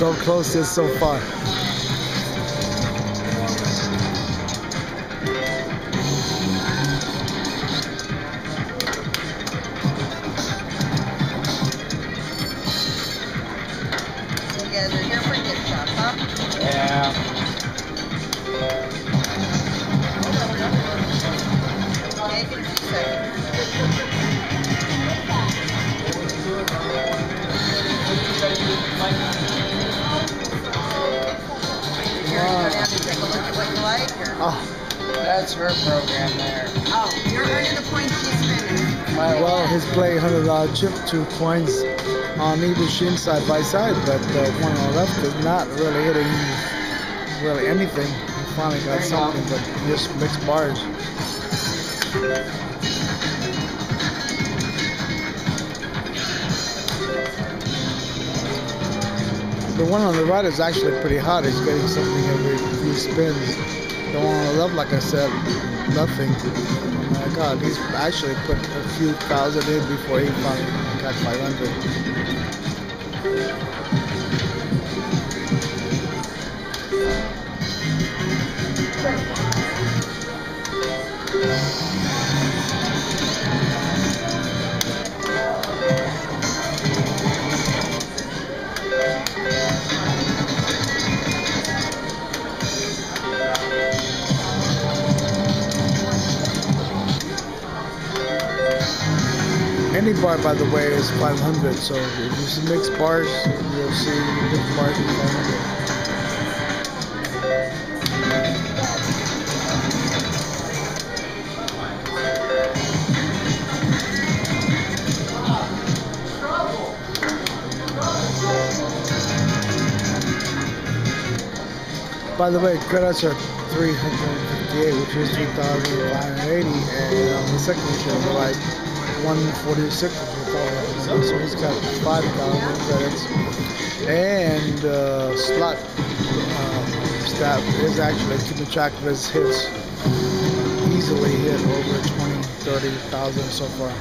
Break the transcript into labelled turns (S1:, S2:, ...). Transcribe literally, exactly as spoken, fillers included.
S1: So close yet so far.
S2: You guys are here for gift shop, huh?
S3: Yeah.
S2: Take it a few seconds. You're gonna go down and take a look at what you like, or?
S1: Oh,
S3: That's her program there.
S2: Oh, you're earning the points she's spending.
S1: well, his play one hundred dollar chip, two coins on either machine side by side, but the one on the left is not really hitting really anything. He finally got
S3: There you
S1: something,
S3: go.
S1: but just mixed bars. The one on the right is actually pretty hot. He's getting something every few spins. The one on the left, like I said, nothing. Oh my God, he's actually put a few thousand in before he finally got five hundred. Any bar, by the way, is five hundred. So if you see mixed bars, you'll see mixed bars is five hundred. By the way, credits are three hundred fifty-eight, which is three thousand five hundred eighty, and on the second show, they're like one forty-six, which is twelve hundred. So he's got five thousand credits. And uh, slot uh, staff is actually keeping track of his hits. Easily hit over twenty, thirty thousand so far.